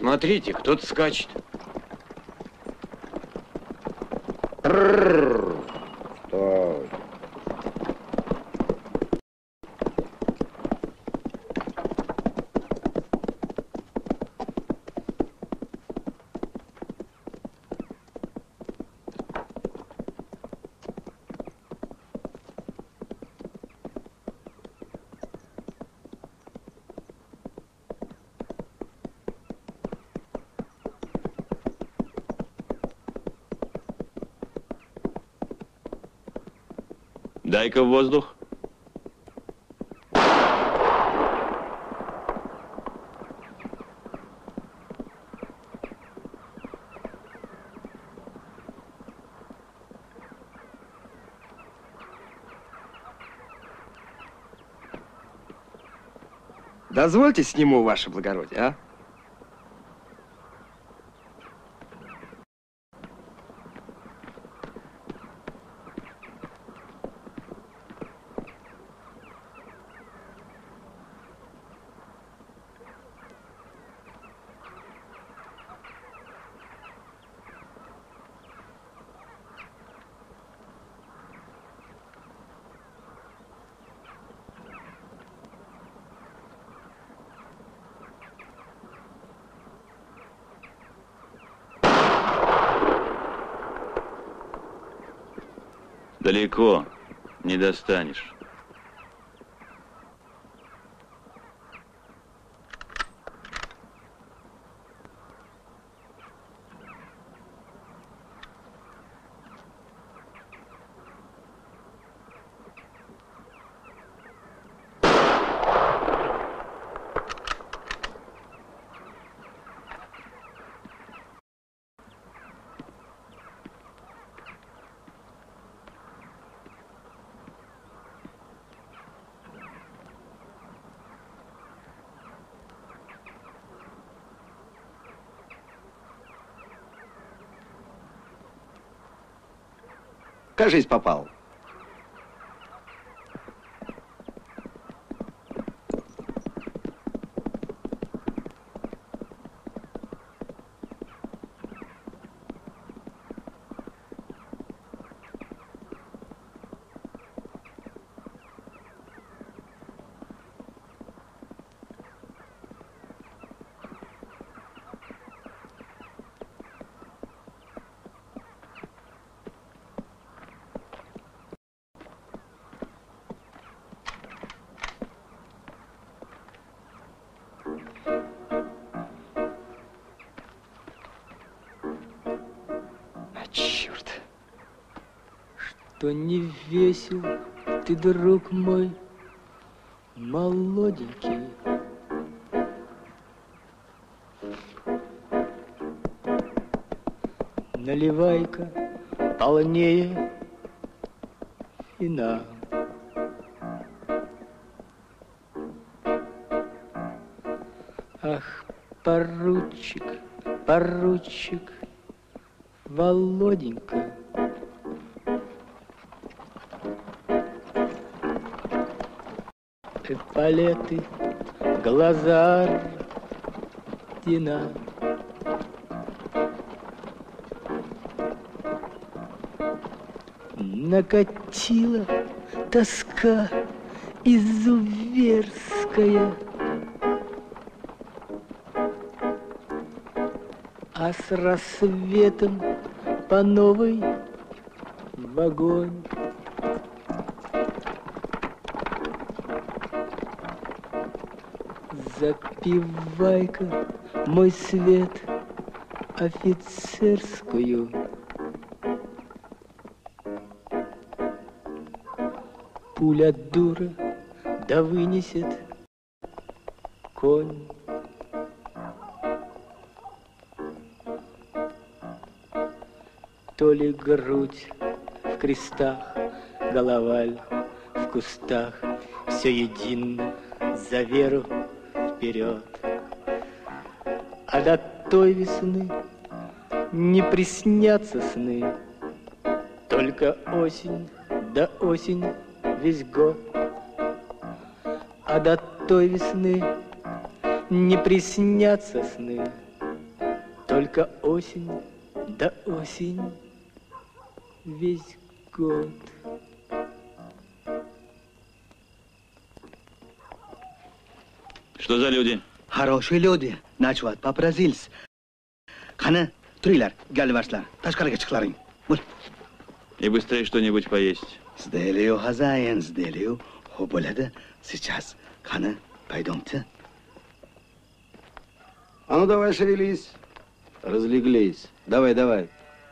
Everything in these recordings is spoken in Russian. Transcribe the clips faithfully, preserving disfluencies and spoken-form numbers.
Смотрите, кто-то скачет. Стой. Дай-ка в воздух. Дозвольте сниму, ваше благородие, а? Далеко не достанешь. Кажись, попал. Что не весел ты, друг мой, молоденький. Наливай-ка полнее вина. Ах, поручик, поручик, Володенька. Эполеты, глаза, ордена. Накатила тоска изуверская, а с рассветом по новой в огонь. Запивай-ка, мой свет, офицерскую. Пуля дура, да вынесет конь. То ли грудь в крестах, голова в кустах, все едино за веру вперед. А до той весны не приснятся сны, только осень да осень весь год. А до той весны не приснятся сны, Только осень, да осень, весь год. Что за люди? Хорошие люди. Ночевать попросились. Қаны, турийлар, галвашлар, ташқарыға шықларың. Бол. И быстрее что-нибудь поесть. Сделаю, хозяин, сделаю. Хо болады, сейчас. Қаны, пойдемте. А ну давай шевелись. Разлеглись. Давай, давай.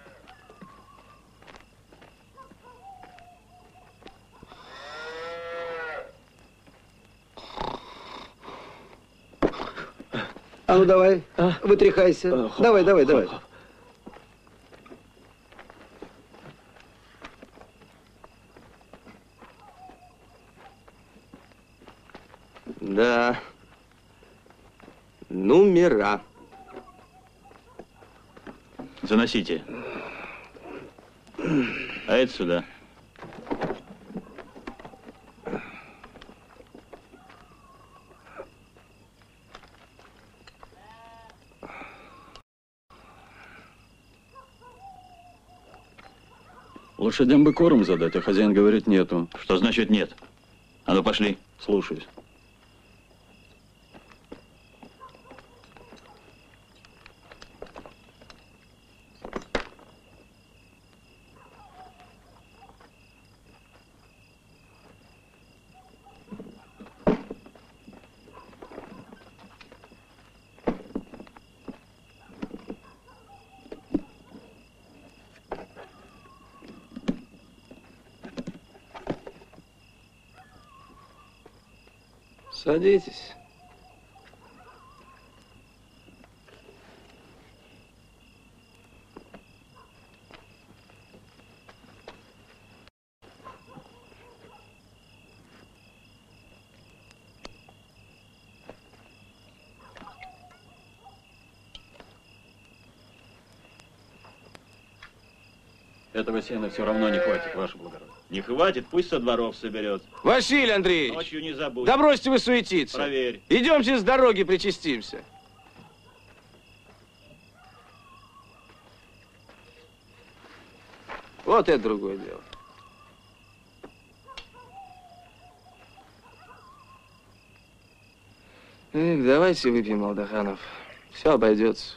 А ну давай, А? вытряхайся. А, хоп, давай, давай, хоп, давай. хоп. Да. Номера. Заносите. А это сюда. Лошадям бы корм задать, а хозяин говорит нету. Что значит нет? А ну пошли. Слушаюсь. Садитесь. Этого сена все равно не хватит, ваше благородие. Не хватит, пусть со дворов соберет. Василий Андреевич, Ночью не забудь. да бросьте вы суетиться. Проверь. Идемте с дороги причастимся. Вот это другое дело. Эх, давайте выпьем, Алдаханов. Все обойдется.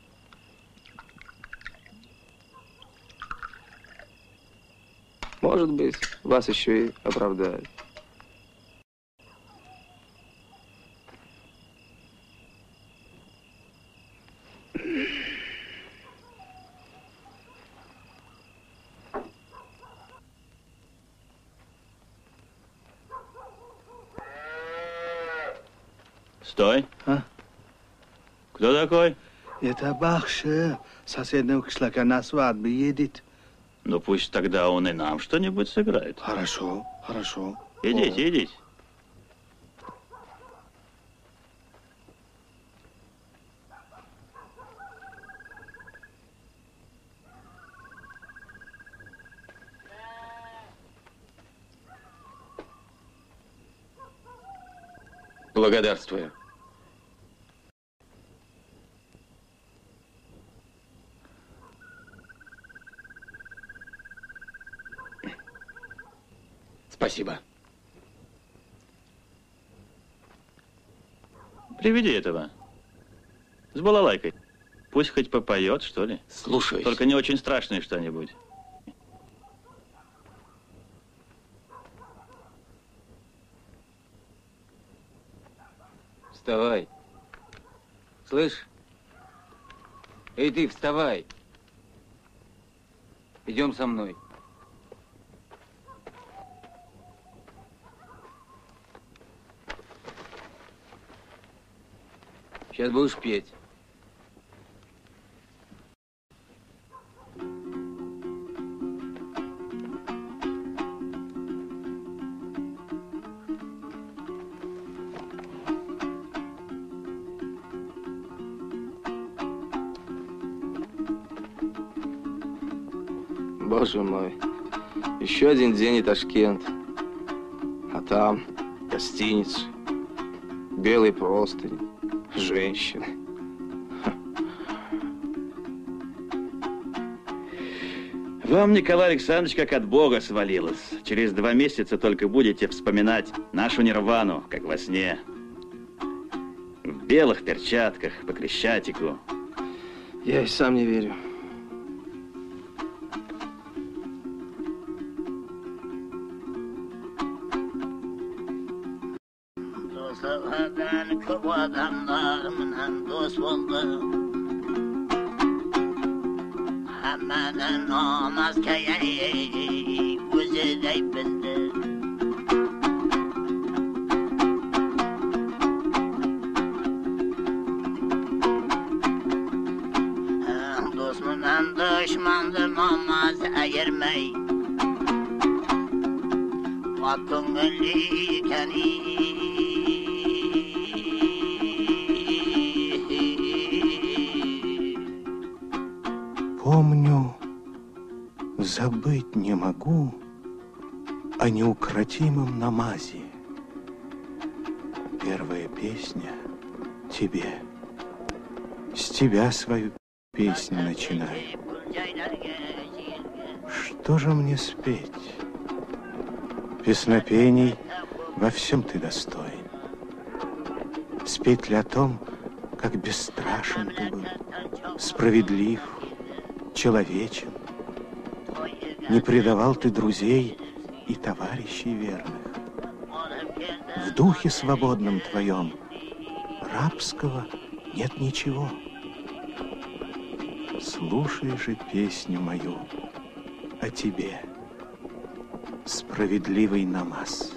Может быть, вас еще и оправдают. Стой. А? Кто такой? Это Бахши. Соседнего кишлака на свадьбу едет. Ну пусть тогда он и нам что-нибудь сыграет. Хорошо, хорошо. Идите, идите. Благодарствую. Спасибо. Приведи этого. С балалайкой. Пусть хоть попоет, что ли. Слушаюсь. Только не очень страшное что-нибудь. Вставай. Слышь? Эй, ты, вставай. Идем со мной. Сейчас будешь петь. Боже мой. Еще один день и Ташкент. А там гостиница, белые простыни, женщины. Вам, Николай Александрович, как от Бога свалилось. Через два месяца только будете вспоминать нашу Нирвану, как во сне. В белых перчатках, по Крещатику. Я и сам не верю. Hemen olmaz ki güzel bildi. Dostumdan düşmandım olmaz ayırmay. Bakın öyleyken Помню, забыть не могу о неукротимом намазе. Первая песня тебе. С тебя свою песню начинаю. Что же мне спеть? Песнопений во всем ты достоин. Спеть ли о том, как бесстрашен ты был, справедлив, человечен? Не предавал ты друзей и товарищей верных. В духе свободном твоем рабского нет ничего. Слушай же песню мою о тебе, справедливый намаз.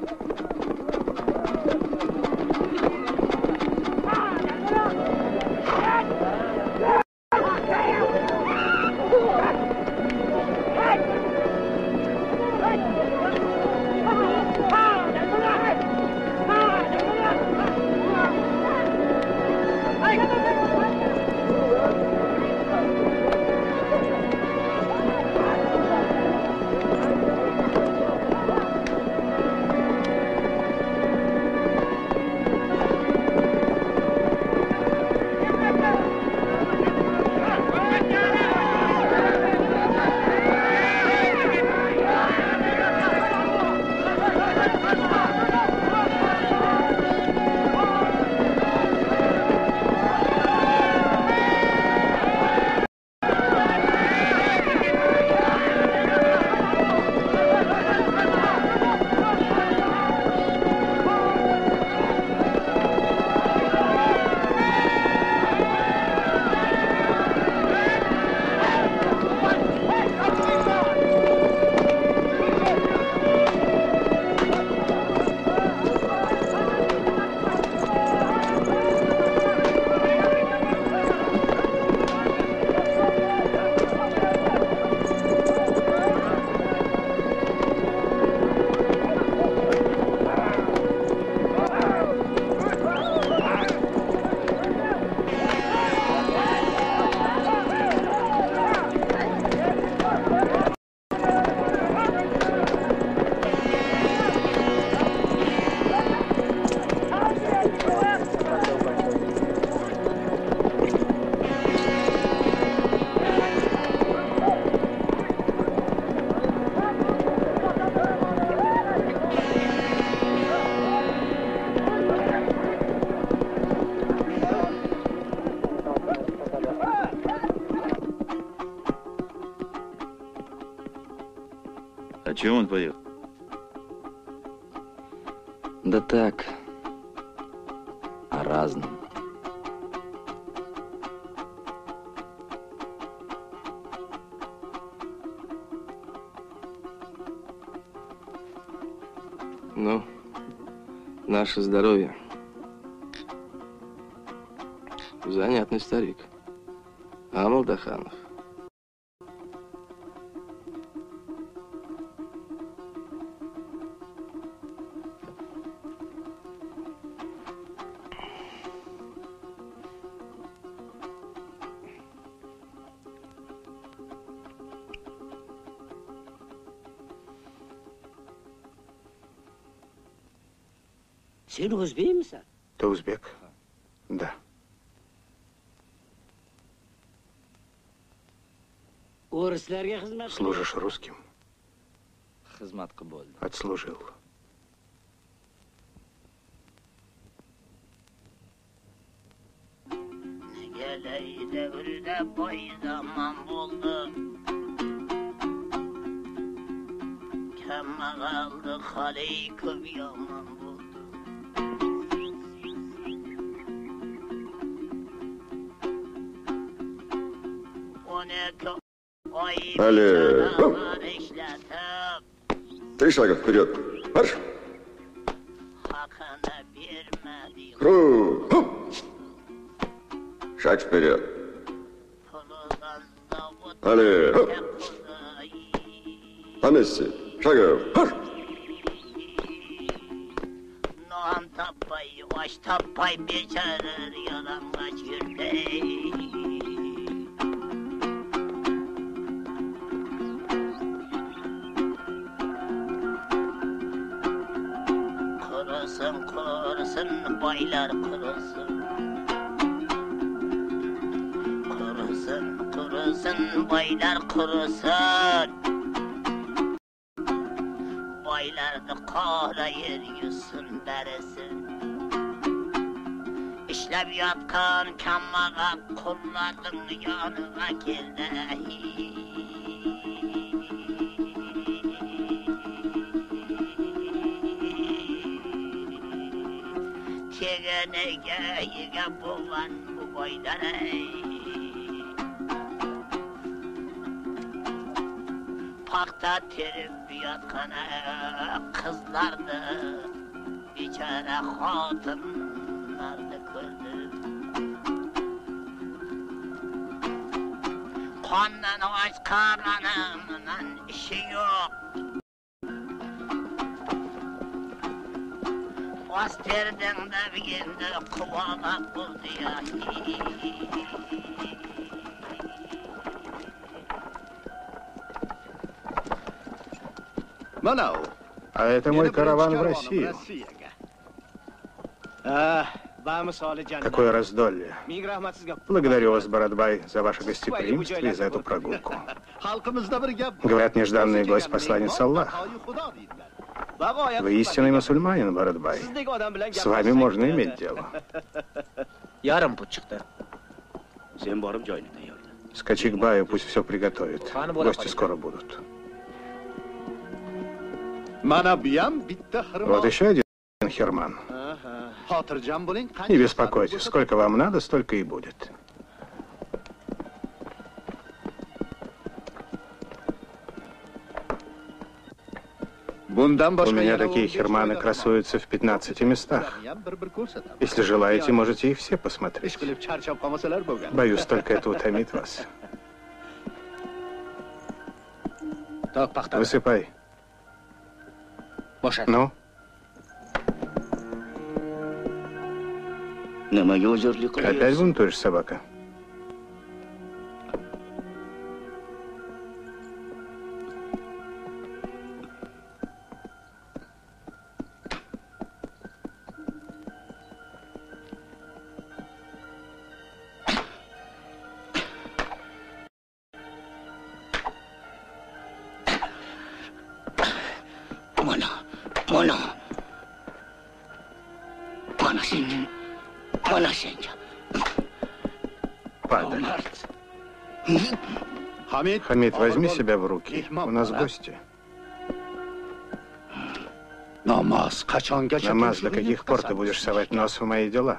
О чем он поет? Да так, о разном. Ну, наше здоровье. Занятный старик. А Молдаханов? Sen Özbek misin? Ты узбек? Да. Служишь русским? Xizmat qilib bo'ldi. Отслужил. Devrde boy zaman buldu. Kemme kaldı haleyi köp yaman buldu. O ne ki ay çanalar işletip. Три шага вперед. Марш! Hakkını vermedi. Ру! Хуп! Шаг вперед. Али! Хуп! На месте. Шагом. Марш! Noam tappay, baş tappay beçerir yalan kaçırdı. Kurusun, kurusun, baylar kurusun. Kurusun, kurusun, baylar kurusun. Baylarda qara yer yusun bərisi. İşləb yatqan kammağa qulların yanına geldi. Tegenege yege bulan bu baylara. Pakta terip yatkana kızlardı, biçare hatınlardı gördü. Kandan aç karnımdan işi yok. Asterden de bir günde kuvalak buldu ya. А это мой караван в Россию. Какое раздолье. Благодарю вас, Боrodбай, за ваше гостеприимство и за эту прогулку. Говорят, нежданный гость посланец Аллаха. Вы истинный мусульманин, Боrodбай. С вами можно иметь дело. Скачи к баю, пусть все приготовит. Гости скоро будут. Вот еще один Херман. Не беспокойтесь, сколько вам надо, столько и будет. У меня такие Херманы красуются в пятнадцати местах. Если желаете, можете их все посмотреть. Боюсь, только это утомит вас. Высыпай. Ну? Опять бунтуешь, собака? Падаль. Хамид, возьми себя в руки. У нас гости. Намаз, до каких пор ты будешь совать нос в мои дела?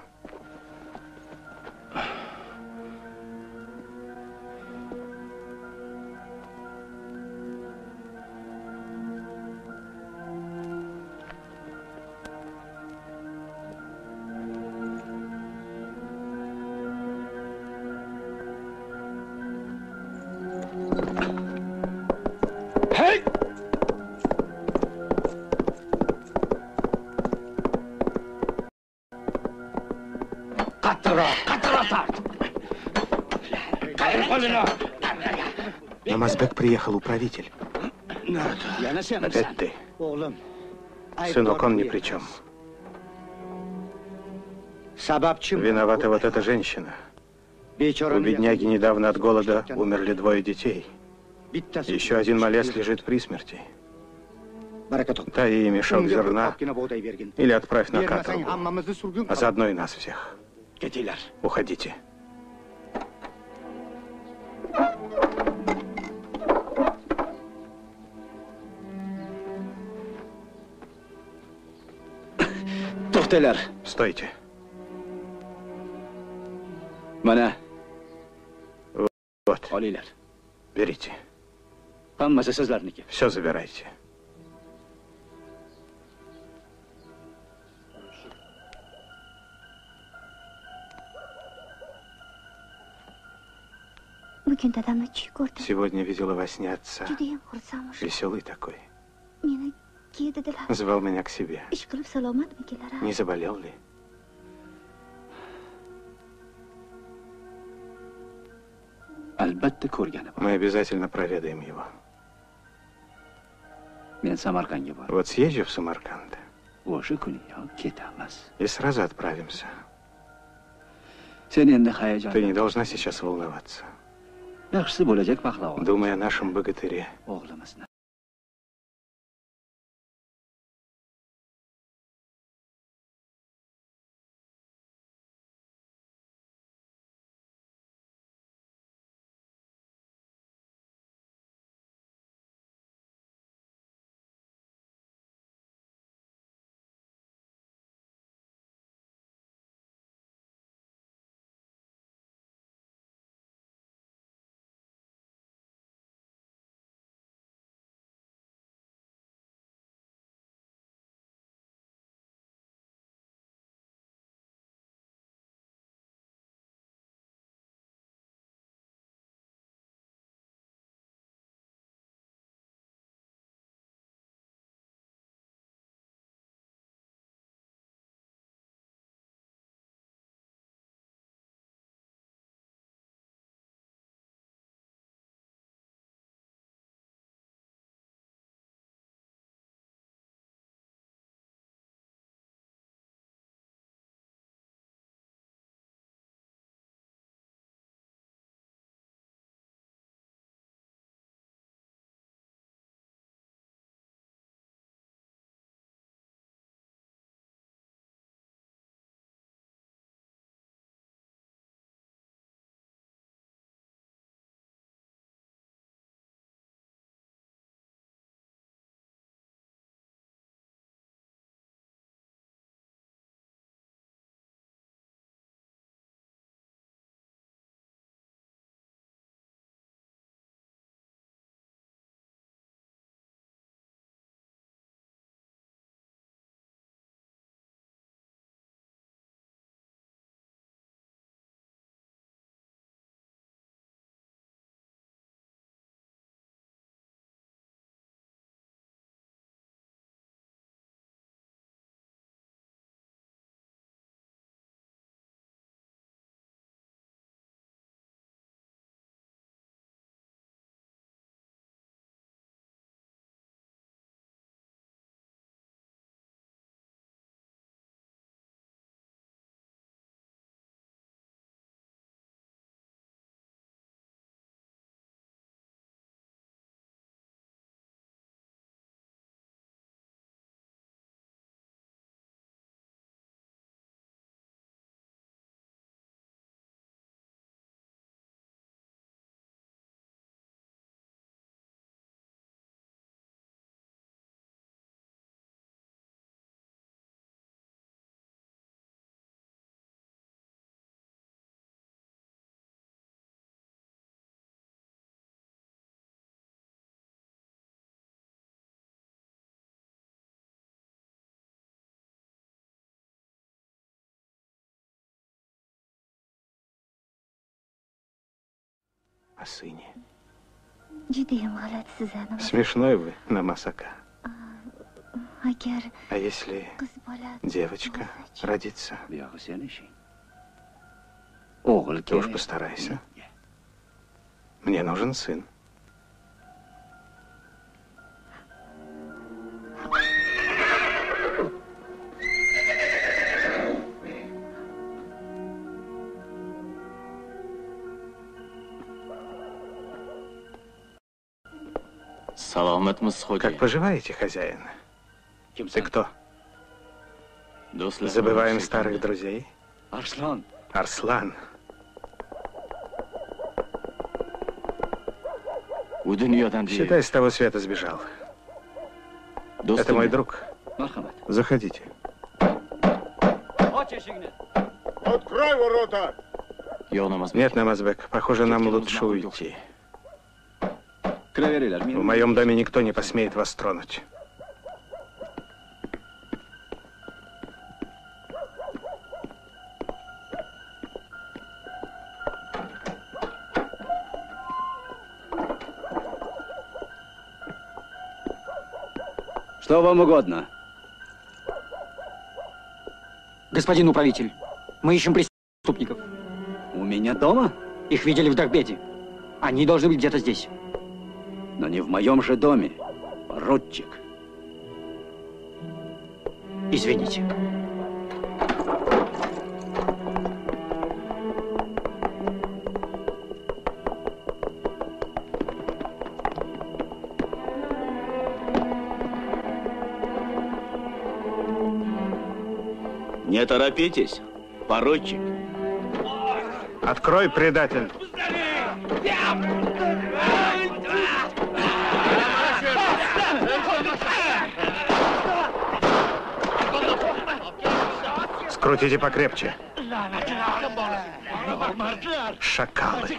Намазбек приехал, управитель. Опять ты. Сынок, он ни при чем. Виновата вот эта женщина. У бедняги недавно от голода умерли двое детей. Еще один малец лежит при смерти. Дай ей мешок зерна или отправь на каторгу, а заодно и нас всех. Уходите. Стойте. Вот. Берите. Все забирайте. Сегодня видела во сне отца. Веселый такой. Звал меня к себе. Не заболел ли? Мы обязательно проведаем его. Вот съезжу в Самарканд и сразу отправимся. Ты не должна сейчас волноваться. Думай о нашем богатыре. О сыне. Смешной вы, Намасака. А если девочка родится? Ты уж постарайся. Мне нужен сын. Как поживаете, хозяин? Ты кто? Забываем старых друзей? Арслан. Арслан. Считай, с того света сбежал. Это мой друг. Заходите. Открой ворота! Нет, Намазбек, похоже, нам лучше уйти. В моем доме никто не посмеет вас тронуть. Что вам угодно? Господин управитель, мы ищем преступников. У меня дома? Их видели в Дарбеде. Они должны быть где-то здесь. Но не в моем же доме, поручик. Извините. Не торопитесь, поручик. Открой, предатель. Скрутите покрепче. Шакалы.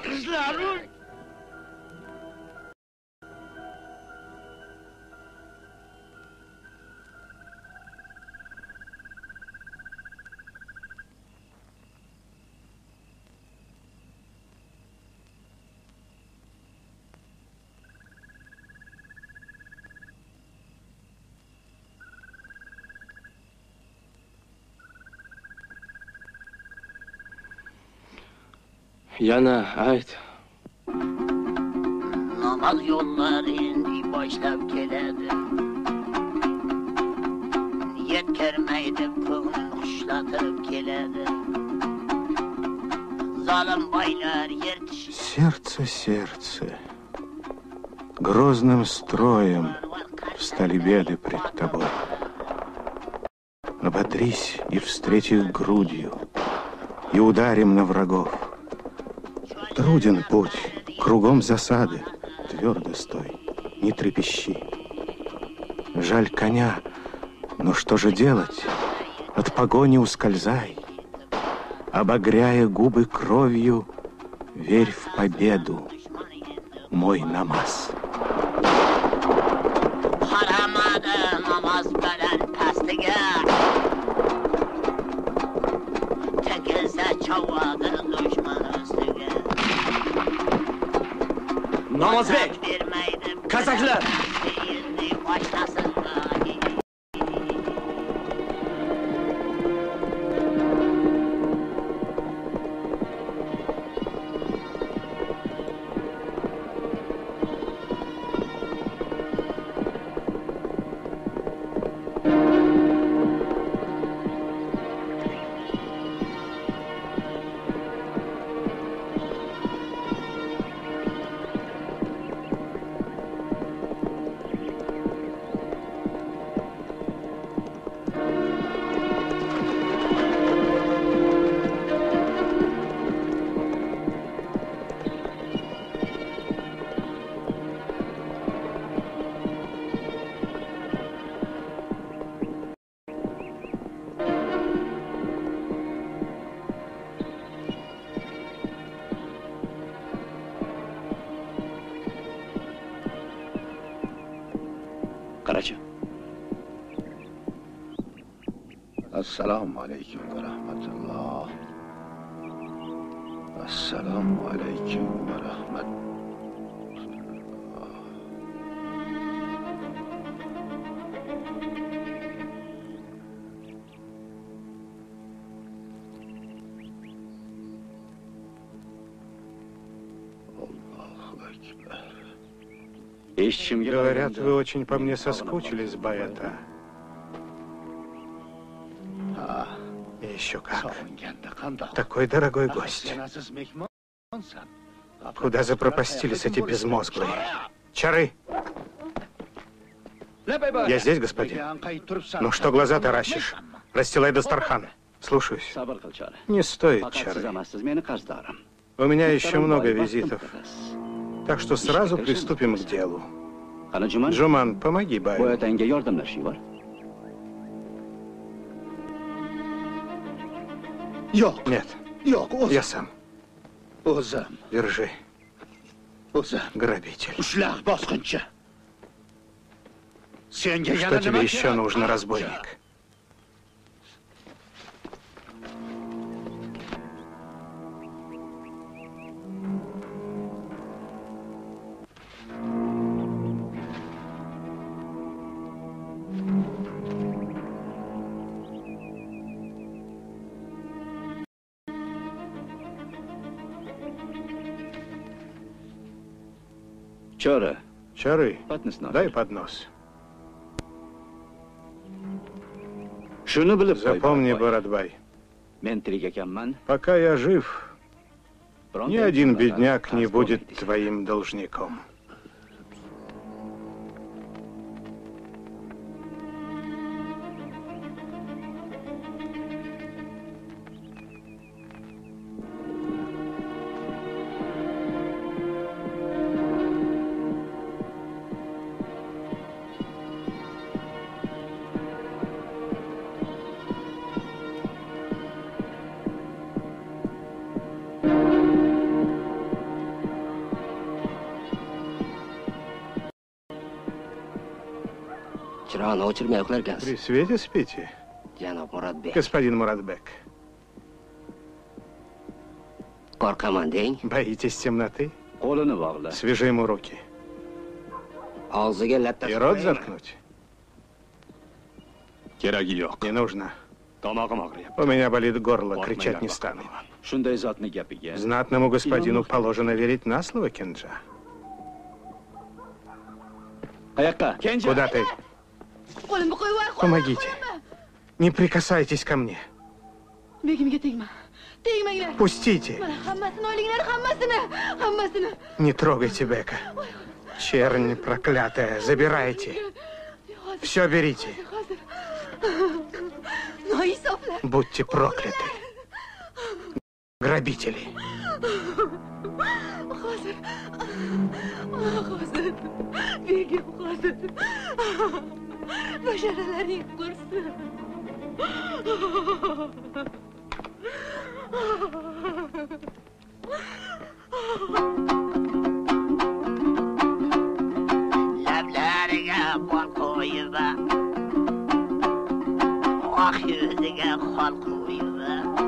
Yana ait. Namaz yolları indi başlap geledi. Niyet kermeydi kılın kuşlatıp geledi. Zalim baylar yer dişi. Сердце, сердце. Грозным строем встали беды пред тобой. Ободрись и встреть их грудью, и ударим на врагов. Труден путь, кругом засады, твердо стой, не трепещи. Жаль коня, но что же делать? От погони ускользай. Обогряя губы кровью, верь в победу, мой намаз. Namazbek! Kazaklar! Karaca. Assalamu alaikum ve rahmetullah. Assalamu alaikum ve rahmet. Говорят, вы очень по мне соскучились, Баята. И еще как. Такой дорогой гость. Куда запропастились эти безмозглые? Чары! Я здесь, господин. Ну что глаза таращишь? Расстилай Дастархан. Слушаюсь. Не стоит, Чары. У меня еще много визитов. Так что сразу приступим к делу. Джуман, помоги Баю. Нет. Я сам. Держи. Грабитель. Что тебе еще нужно, разбойник? Чара. Чары, дай поднос. Запомни, Боратбай, пока я жив, ни один бедняк не будет твоим должником. При свете спите, господин Муратбек. Боитесь темноты? Свяжи ему руки. И рот заткнуть? Не нужно. У меня болит горло, кричать не стану. Знатному господину положено верить на слово, Кенджа. Куда ты? Помогите. Не прикасайтесь ко мне. Пустите. Не трогайте Бека. Чернь проклятая, забирайте. Все берите. Будьте прокляты. Грабители. Başarıların kursu. Lablarga bol qo'yib, oq yuziga xol qo'yib,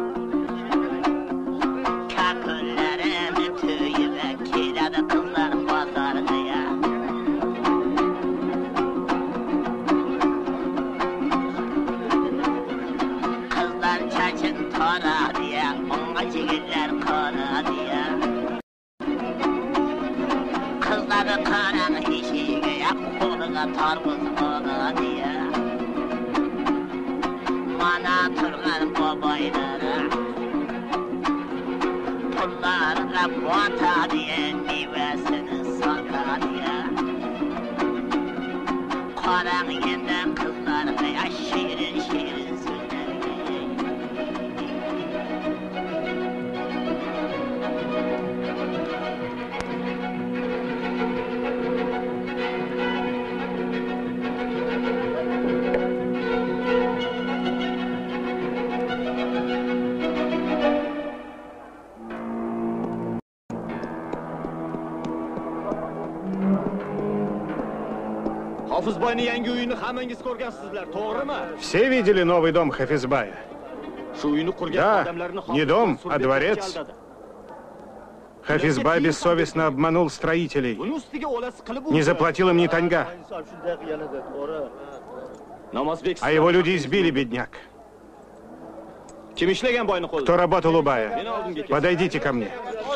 kakullarini to'yib keladi qizlar bozorga. Kara diye, ona çiğler kara diye. Kızları karan işiye, koluna tarbız kara diye. Bana turgan babaylara, pullarına bata diye, meyvesini sata diye. Karan yenden kızlarına şirin şirin söyler. Все видели новый дом Хафизбая? Да, не дом, а дворец. Хафизбай бессовестно обманул строителей. Не заплатил им ни таньга. А его люди избили, бедняк. Кто работал у Бая? Подойдите ко мне.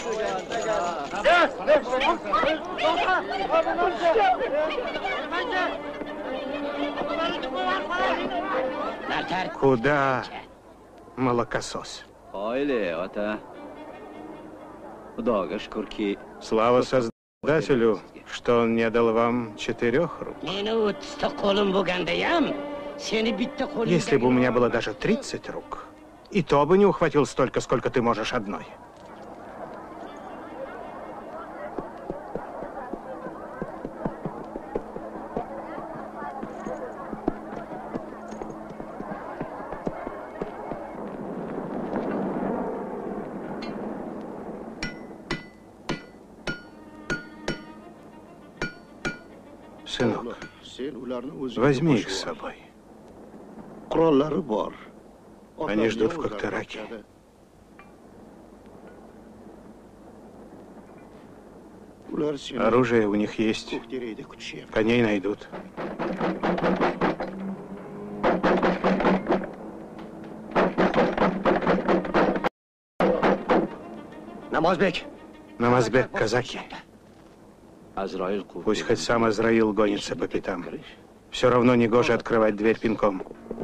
Куда, молокосос? Слава Создателю, что он не дал вам четырех рук. Если бы у меня было даже тридцать рук, и то бы не ухватил столько, сколько ты можешь одной. Сынок, возьми их с собой. Они ждут в Коктараке. Оружие у них есть. Коней найдут. Намазбек. Намазбек, казаки. Пусть хоть сам Азраил гонится по пятам. Все равно не гоже открывать дверь пинком.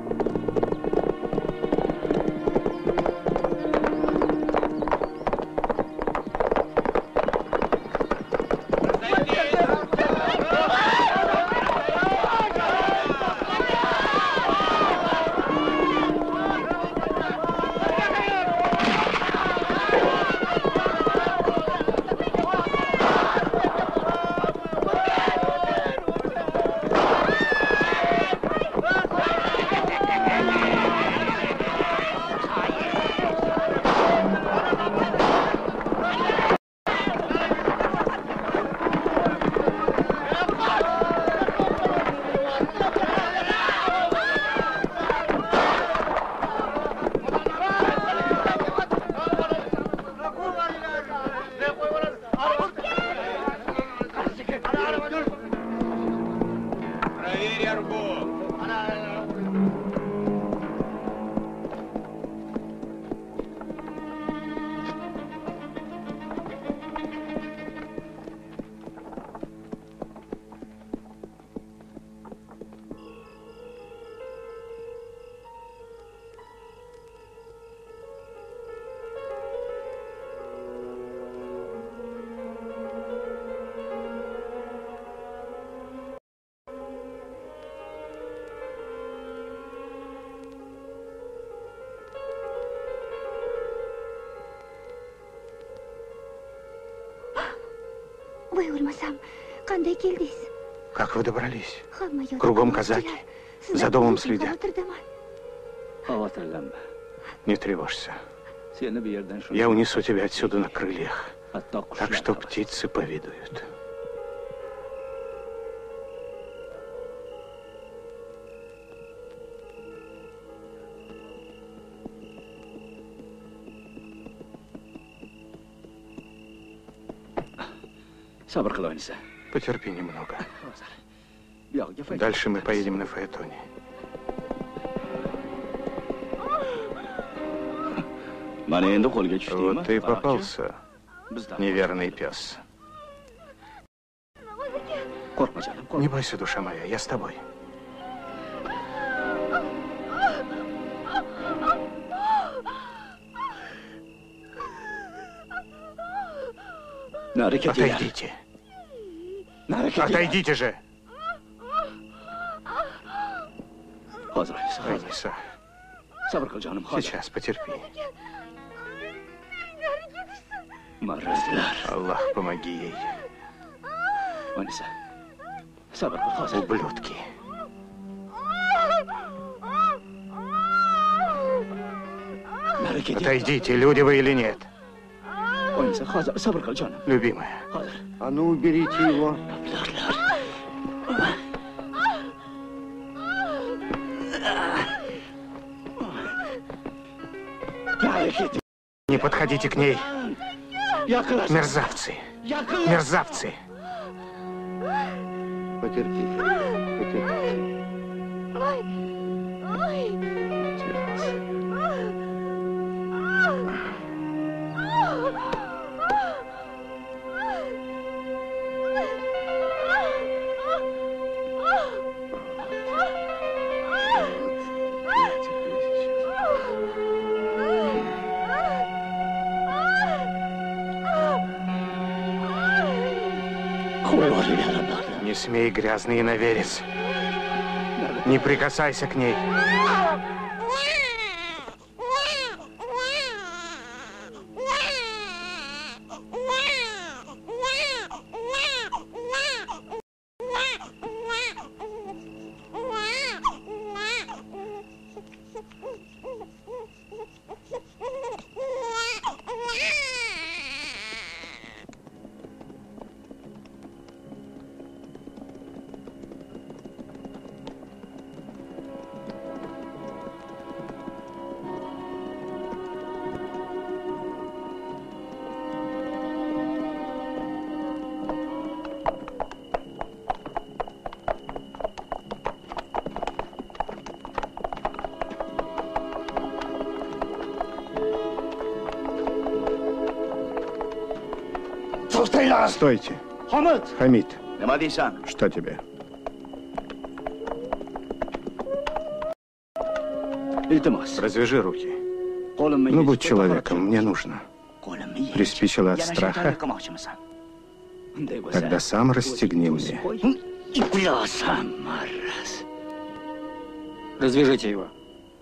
Как вы добрались? Кругом казаки. За домом следят. Не тревожься. Я унесу тебя отсюда на крыльях. Так что птицы повидают. Потерпи немного. Дальше мы поедем на фаэтоне. Вот ты и попался, неверный пес. Не бойся, душа моя, я с тобой. Отойдите. Отойдите же. Айниса, сейчас потерпи. Аллах, помоги ей. Ублюдки. Отойдите, люди вы или нет? Любимая. А ну, уберите его. Не подходите к ней. Мерзавцы. Мерзавцы. Потерпи. Потерпи. Не смей, грязный иноверец. Не прикасайся к ней. Стойте. Хамид. Что тебе? Развяжи руки. Ну, будь человеком, мне нужно. Приспичило от страха? Тогда сам расстегни мне. Развяжите его.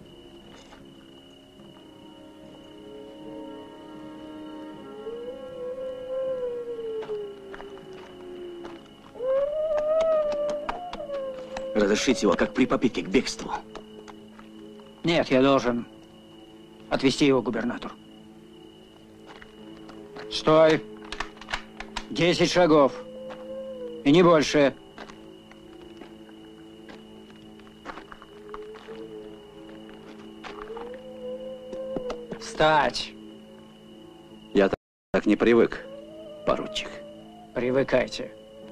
Разрешить его, как при попытке к бегству. Нет, я должен отвезти его к губернатору. Стой! Десять шагов. И не больше. Встать! Я так не привык, поручик. Привыкайте.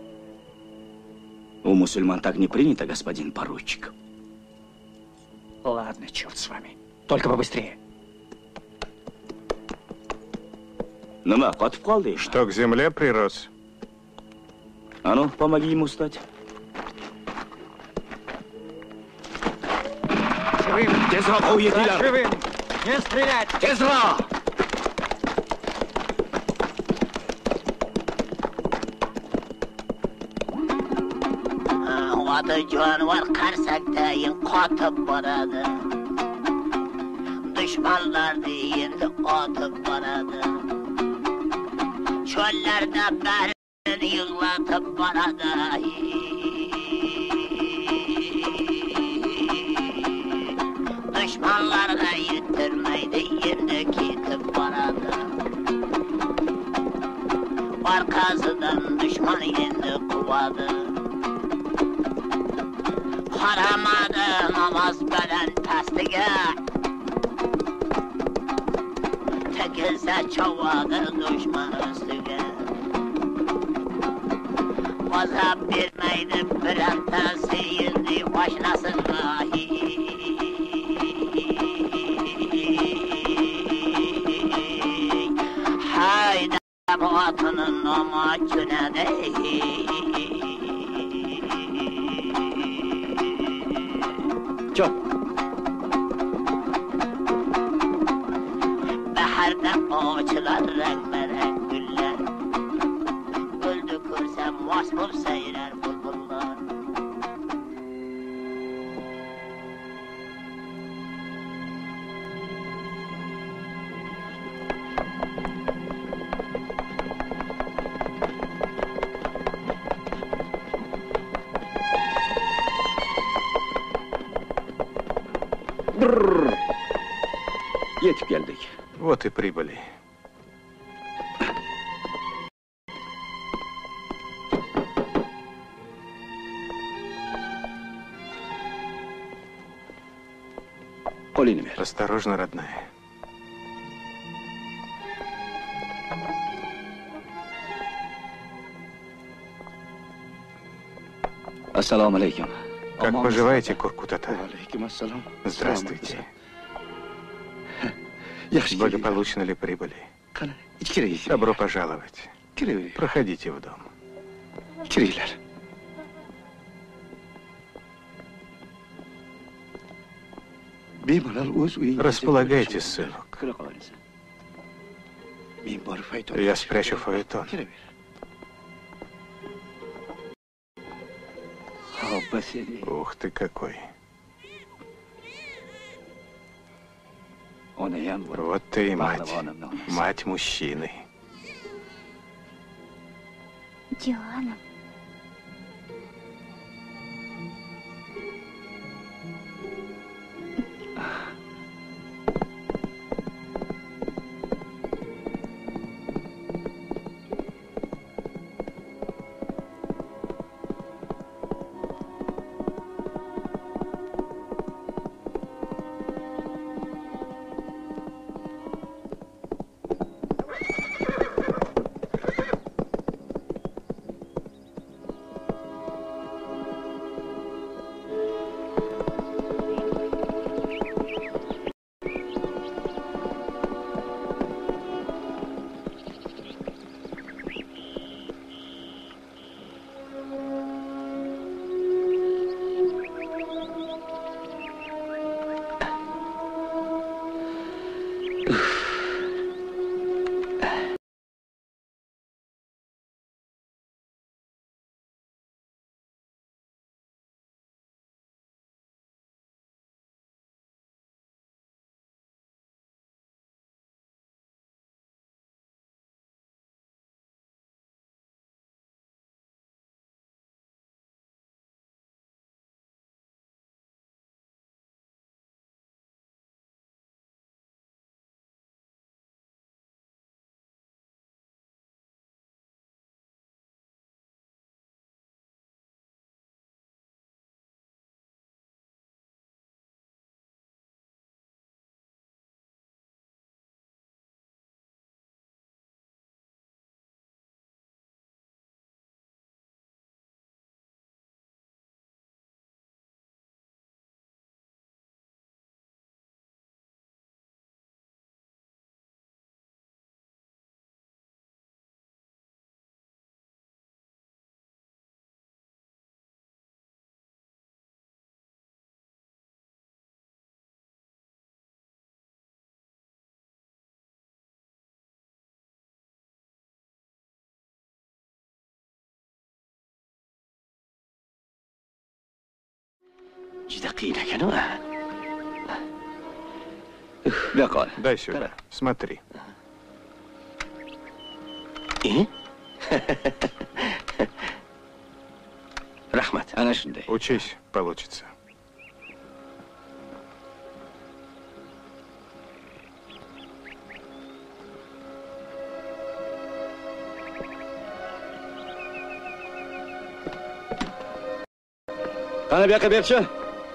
У мусульман так не принято, господин поручик. Ладно, черт с вами. Только побыстрее. Что, к земле прирос? А ну, помоги ему встать. Живым! Тезра, живым! Не стрелять! Тезра! Adı canavar qarsakdayın qotib boradi. Düşmanlar endi qotib boradi. Cho'llarda barini yig'latib boradi. Düşmanlarga yetirmaydi, endi ketib boradi. Orqasidan düşman endi quvadi. Qaramadı namaz bilan pastiga. Tekilsa chavadi dushman ustiga. G'azab bermaydi birantasi endi oshnasiga. Hayda otini namoz jo'nadi. Çok. Baharda ağaçlar renk-bereng güller. Gülді ko'rsam mos bo'lib sayrar bulbullar. Yetip geldik. Вот и прибыли. Осторожно, родная. Ассаламу алейкум. Как поживаете, Куркут-ата? Здравствуйте. Благополучно ли прибыли? Добро пожаловать. Проходите в дом. Располагайтесь, сынок. Я спрячу фаэтон. Ух ты какой. Вот ты и мать. Мать мужчины. Диана. Дай сюда, смотри. Учись, получится. Канабека Берча.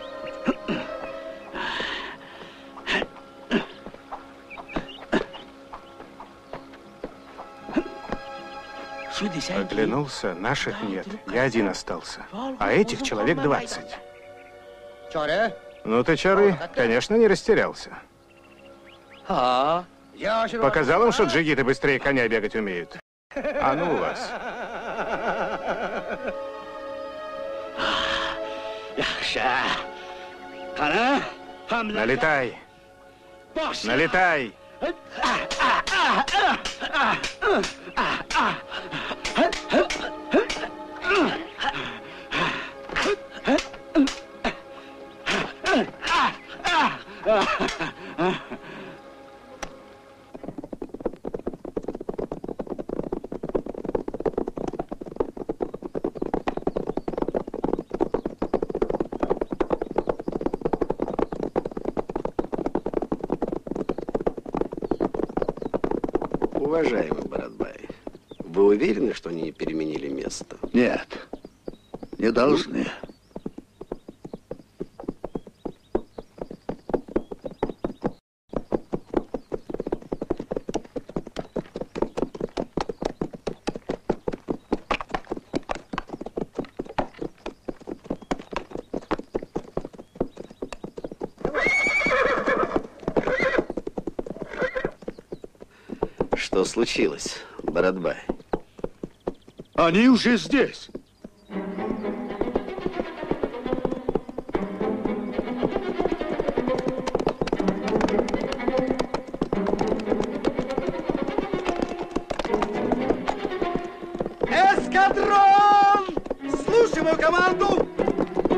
Оглянулся, наших нет. Я один остался. А этих человек двадцать. Ну ты, Чары, конечно, не растерялся. Показал им, что джигиты быстрее коня бегать умеют. А ну вас. Налетай. Налетай. Уважаемый Боратбай, вы уверены, что они не переменили место? Нет, не должны. Что случилось, Боратбай? Они уже здесь. Эскадрон! Слушай мою команду!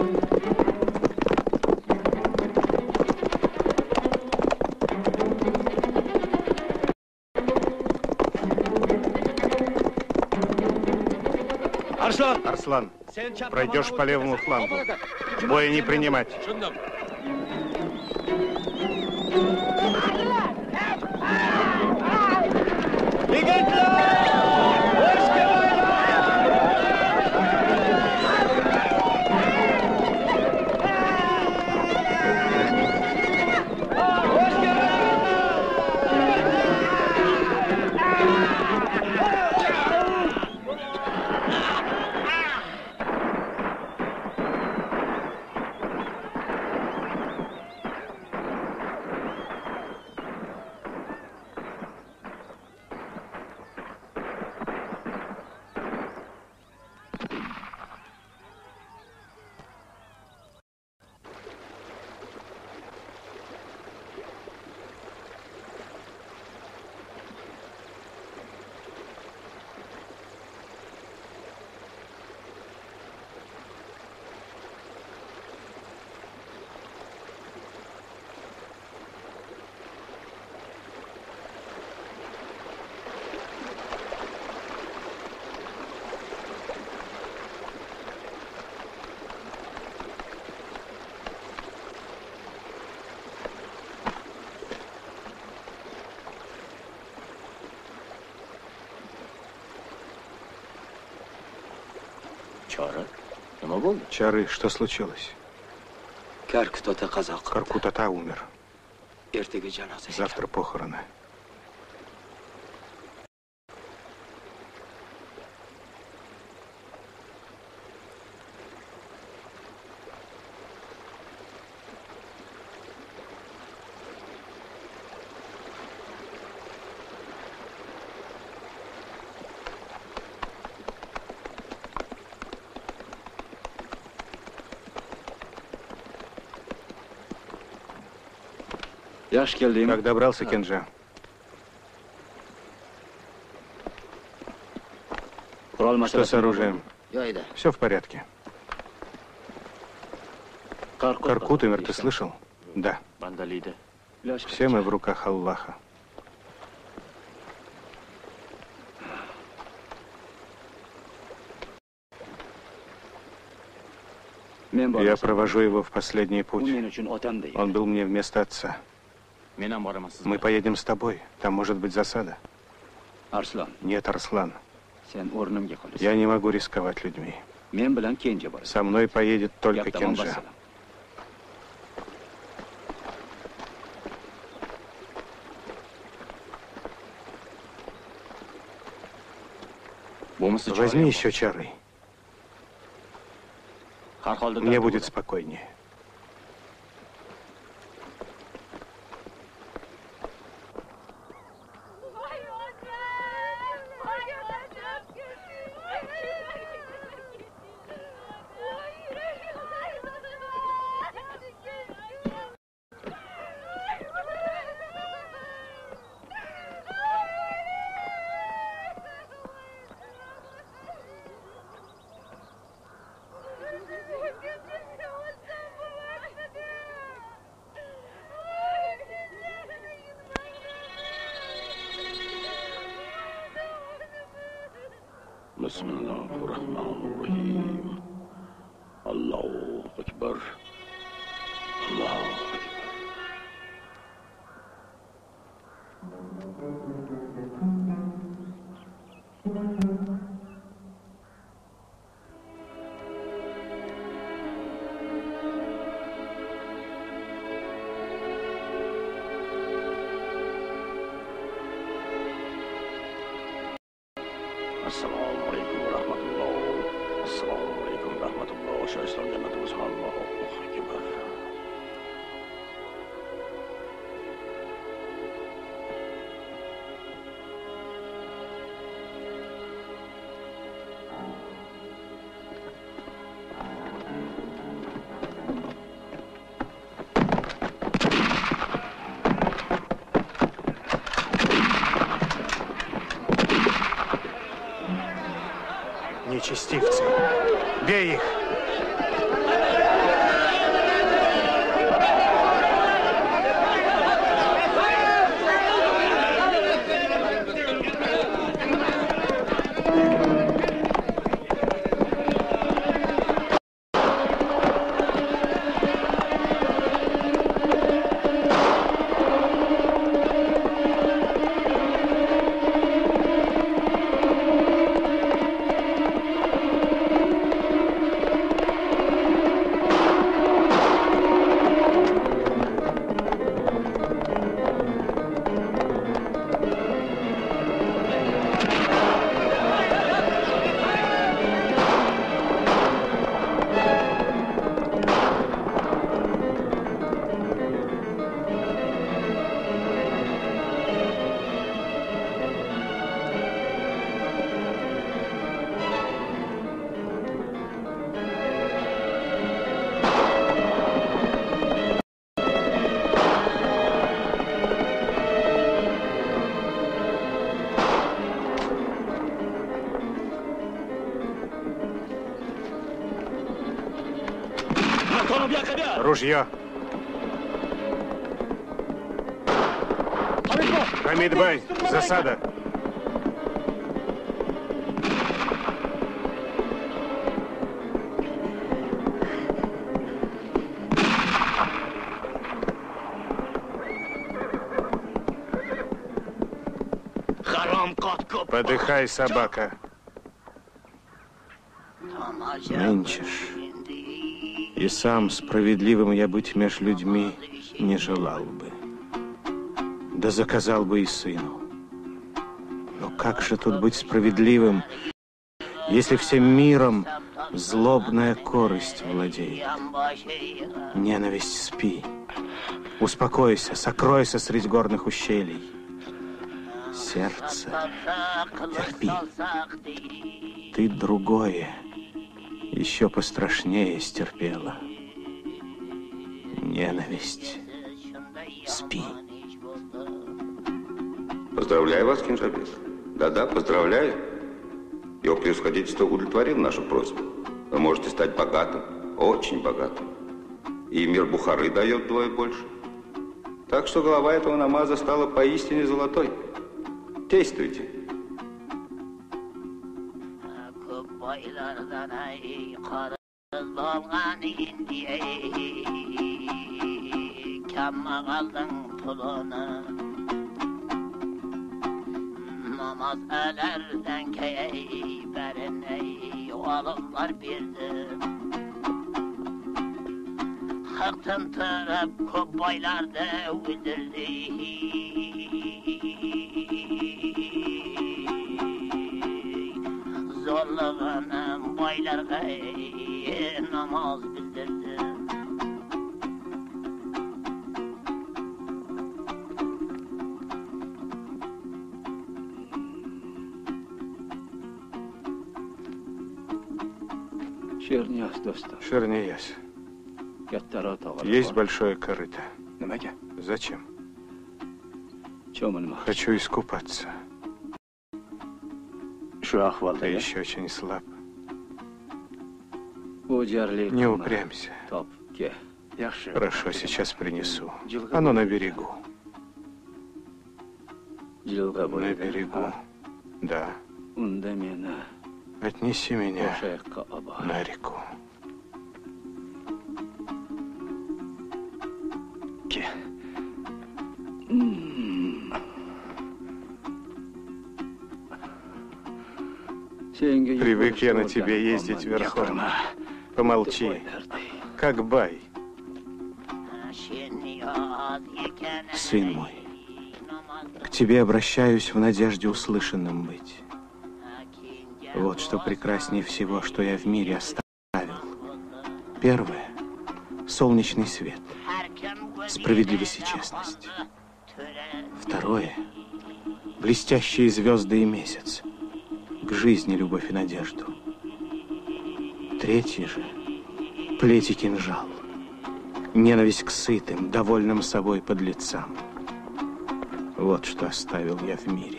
Арслан, пройдешь по левому флангу. Боя не принимать. Чары, что случилось? Каркут-ата умер. Завтра похороны. Как добрался Кенджа? Что с оружием? Все в порядке. Каркут умер, ты слышал? Да. Все мы в руках Аллаха. Я провожу его в последний путь. Он был мне вместо отца. Мы поедем с тобой. Там может быть засада. Нет, Арслан. Я не могу рисковать людьми. Со мной поедет только Кенджа. Возьми еще чары. Мне будет спокойнее. بسم الله الرحمن الرحيم الله أكبر الله أكبر السلام عليكم ورحمة الله السلام عليكم ورحمة الله وشهر الجنة وسبحان الله أكبر Нечестивцы. Бей их! Ружье. Хамидбай, засада. Подыхай, собака. Нынче ж и сам справедливым я быть меж людьми не желал бы. Да заказал бы и сыну. Но как же тут быть справедливым, если всем миром злобная корость владеет? Ненависть, спи. Успокойся, сокройся средь горных ущелий. Сердце, терпи. Ты другое, еще пострашнее стерпела. Ненависть, спи. Поздравляю вас, Кинжабес. Да-да, поздравляю. Его превосходительство удовлетворил нашу просьбу. Вы можете стать богатым, очень богатым. И мир Бухары дает вдвое больше. Так что голова этого намаза стала поистине золотой. Действуйте. Namaz elerden keyberin ey oğullar birdi. Haktın taraf kobaylar da öldürdü. Zorluğunun baylar ey namaz bildirdi. Шерниясь. Есть большое корыто. Зачем? Хочу искупаться. Ты еще очень слаб. Не упрямься. Хорошо, сейчас принесу. Оно на берегу. На берегу. Да. Отнеси меня на реку. Привык я на тебе ездить верхом. Помолчи, как бай. Сын мой, к тебе обращаюсь в надежде услышанным быть. Вот что прекраснее всего, что я в мире оставил. Первое — солнечный свет, справедливость и честность. Второе — блестящие звезды и месяц, к жизни любовь и надежду. Третье же — плеть и кинжал, ненависть к сытым, довольным собой подлецам. Вот что оставил я в мире.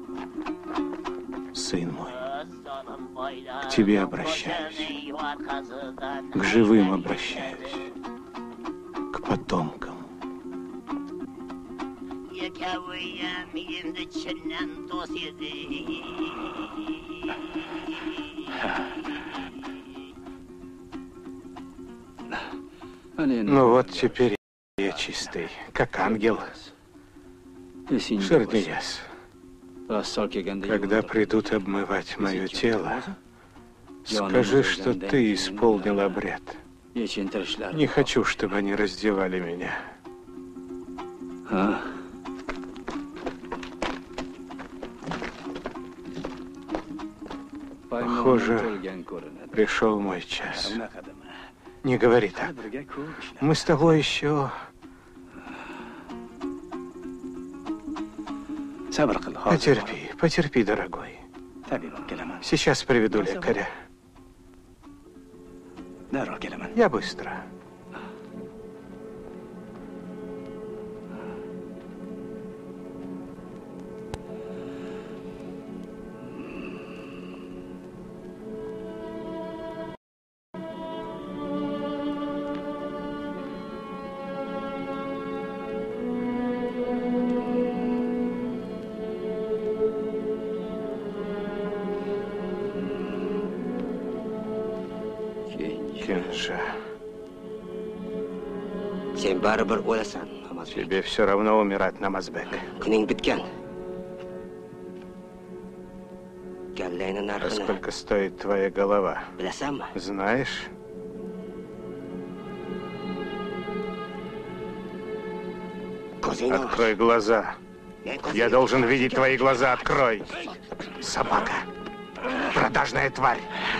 Сын мой, к тебе обращаюсь, к живым обращаюсь, к потомкам. Ну вот теперь я чистый, как ангел. Шернияс. Когда придут обмывать мое тело, скажи, что ты исполнил обряд. Не хочу, чтобы они раздевали меня. Похоже, пришел мой час. Не говори так. Мы с тобой еще... Потерпи, потерпи, дорогой. Сейчас приведу лекаря. Я быстро. Кинжа. Тебе Тебе все равно умирать, Намазбек. А сколько стоит твоя голова? Знаешь? Открой глаза. Я должен видеть твои глаза. Открой. Собака. Продажная тварь.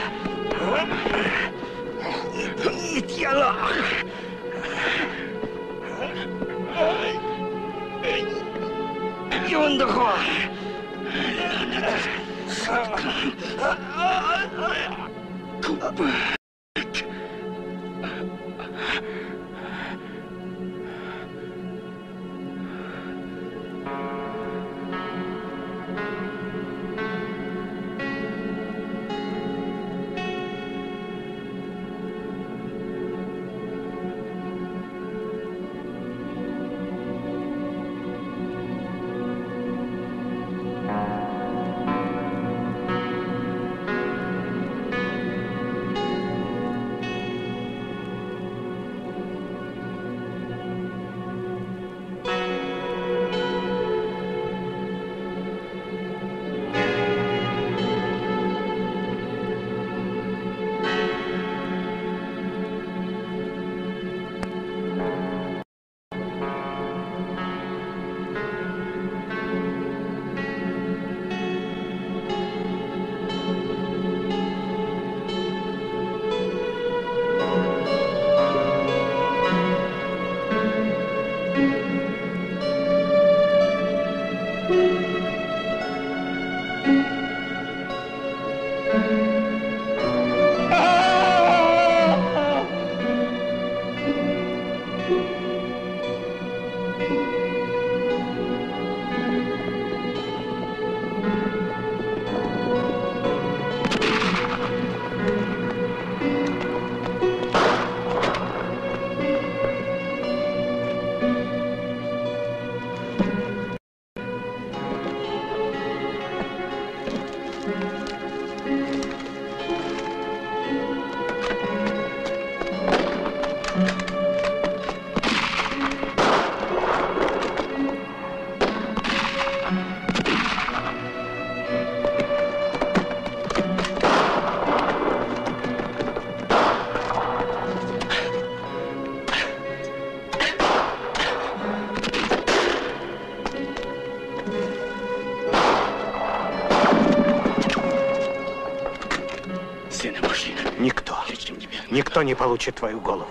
Никто. Никто не получит твою голову.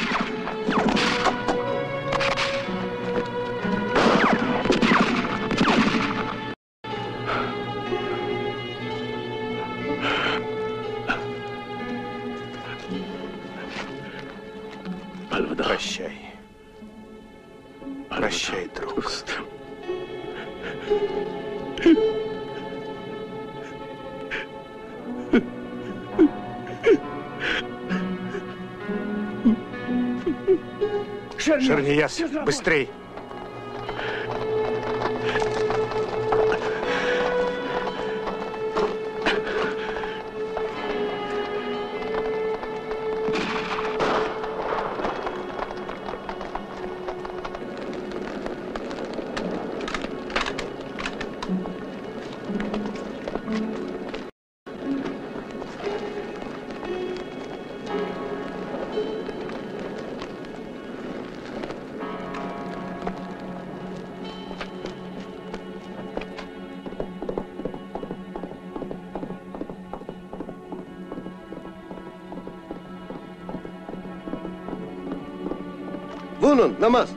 Прощай. Прощай, друг. Шернияз, быстрей! Вон он, намаз.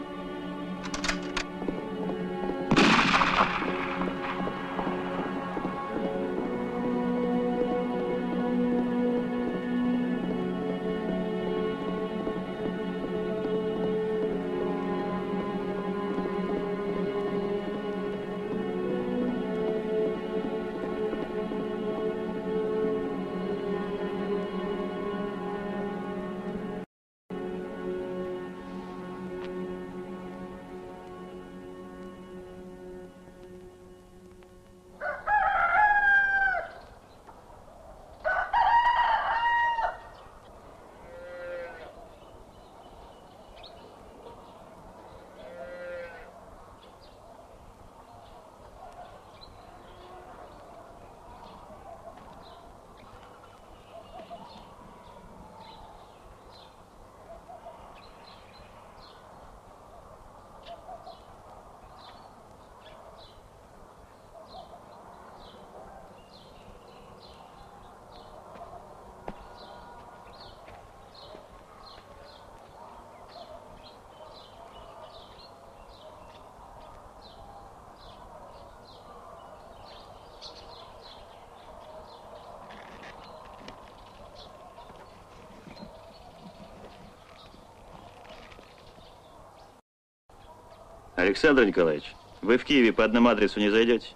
Александр Николаевич, вы в Киеве по одному адресу не зайдете?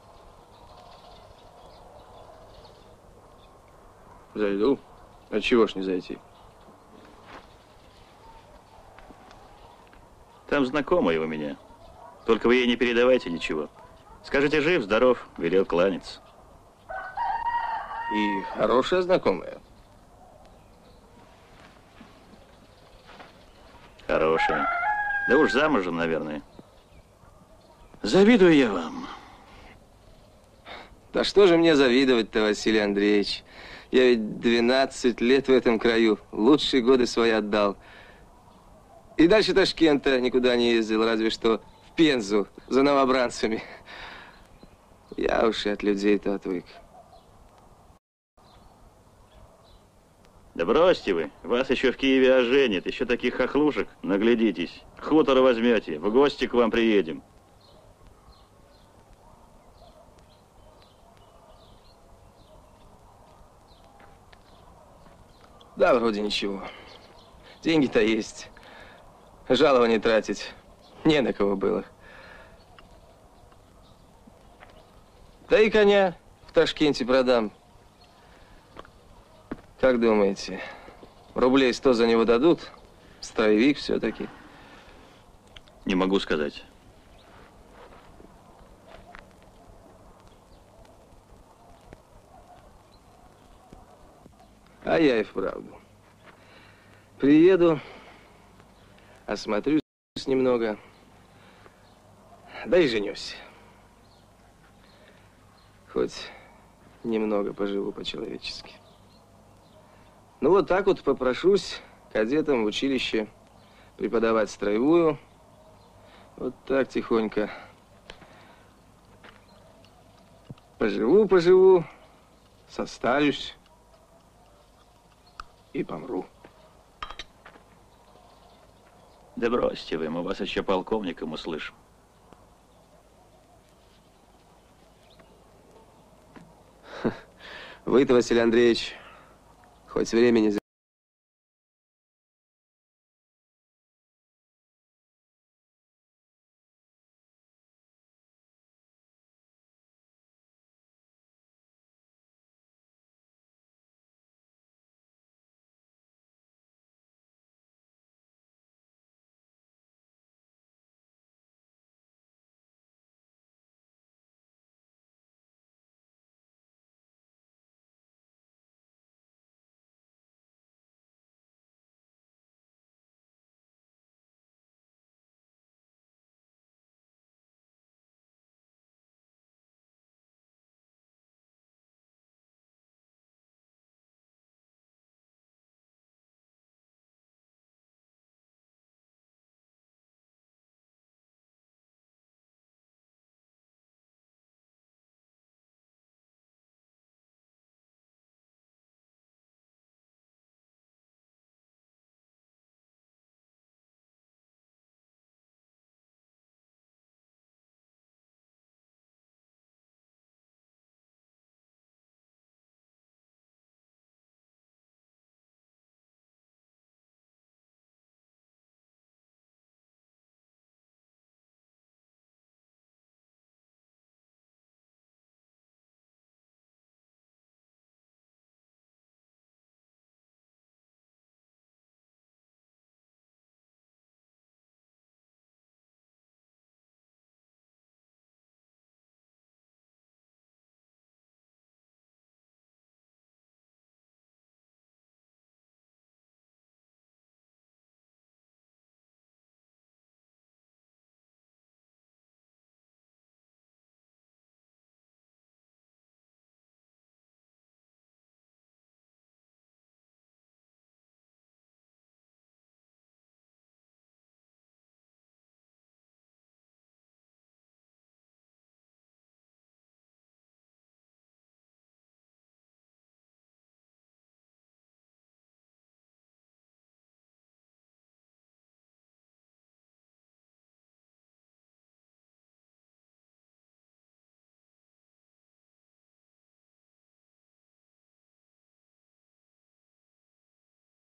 Зайду. А чего ж не зайти? Там знакомая у меня. Только вы ей не передавайте ничего. Скажите, жив, здоров, велел кланяться. И хорошая знакомая? Хорошая. Да уж замужем, наверное. Завидую я вам. Да что же мне завидовать-то, Василий Андреевич? Я ведь двенадцать лет в этом краю. Лучшие годы свои отдал. И дальше Ташкента никуда не ездил, разве что в Пензу за новобранцами. Я уж и от людей-то отвык. Да бросьте вы, вас еще в Киеве оженят, еще таких хохлушек, наглядитесь. Хутор возьмете, в гости к вам приедем. Да, вроде ничего. Деньги-то есть. Жалование тратить не на кого было. Да и коня в Ташкенте продам. Как думаете, рублей сто за него дадут? Строевик все-таки. Не могу сказать. А я и вправду. Приеду, осмотрюсь немного, да и женюсь. Хоть немного поживу по-человечески. Ну вот так вот попрошусь кадетам в училище преподавать строевую. Вот так тихонько. Поживу, поживу, состарюсь и помру. Да бросьте вы, мы вас еще полковником услышим. Вы-то, Василий Андреевич, хоть времени...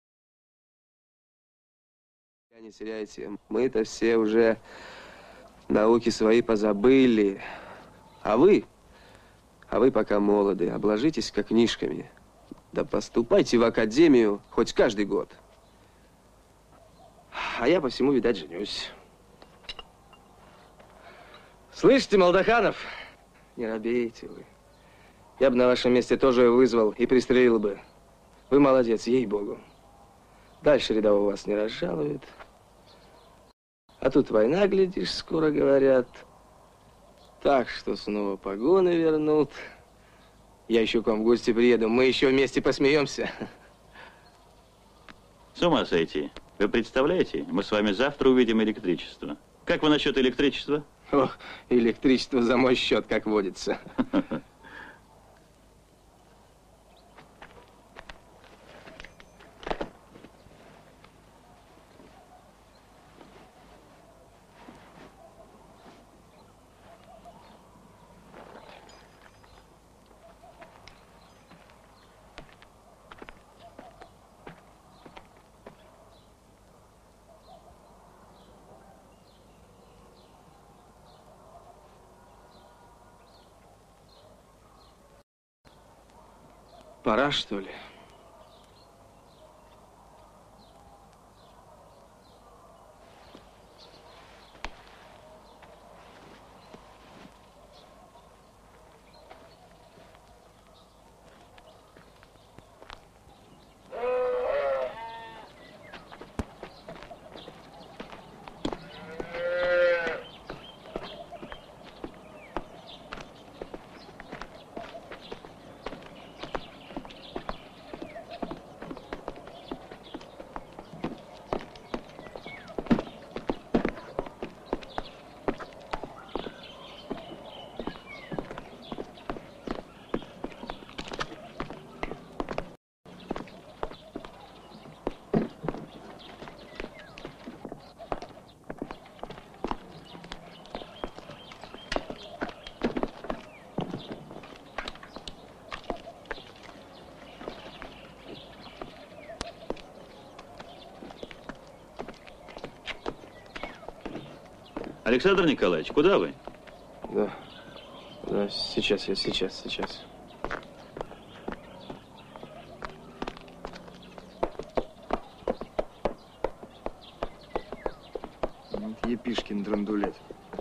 Не теряйте. Мы-то все уже науки свои позабыли. А вы, а вы пока молоды, обложитесь-ка книжками. Да поступайте в академию хоть каждый год. А я по всему, видать, женюсь. Слышите, Молдаханов? Не робейте вы. Я бы на вашем месте тоже вызвал и пристрелил бы. Вы молодец, ей-богу. Дальше рядового вас не разжалуют. А тут война, глядишь, скоро говорят. Так что снова погоны вернут. Я еще к вам в гости приеду. Мы еще вместе посмеемся. С ума сойти. Вы представляете, мы с вами завтра увидим электричество. Как вы насчет электричества? О, электричество за мой счет, как водится. Пора, что ли? Александр Николаевич, куда вы? Да, да, сейчас я, сейчас, сейчас. Вот Епишкин драндулет.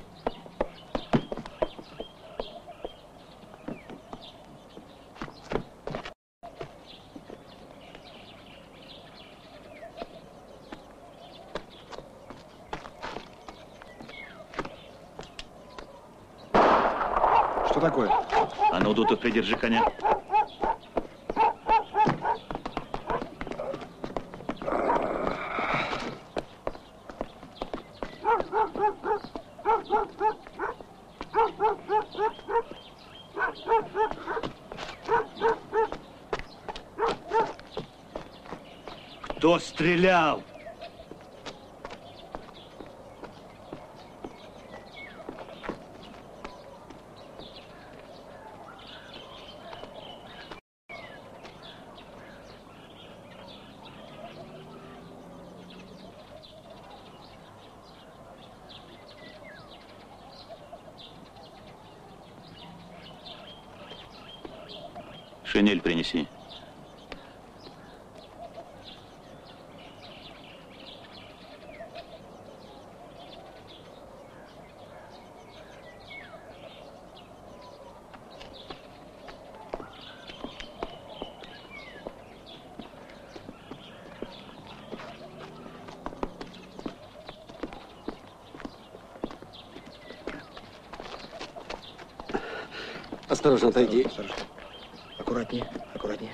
Что такое? А ну, тут придержи коня. Кто стрелял? Шинель принеси. Осторожно, отойди. Осторожно. Аккуратнее, аккуратнее.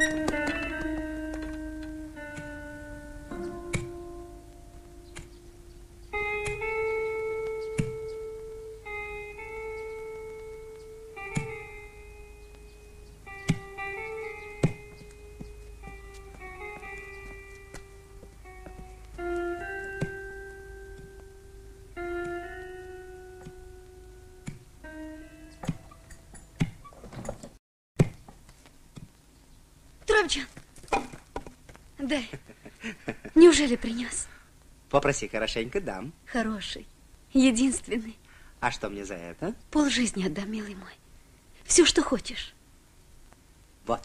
Травчан, дай. Неужели принес? Попроси хорошенько, дам. Хороший, единственный. А что мне за это? Полжизни отдам, милый мой. Все, что хочешь. Вот.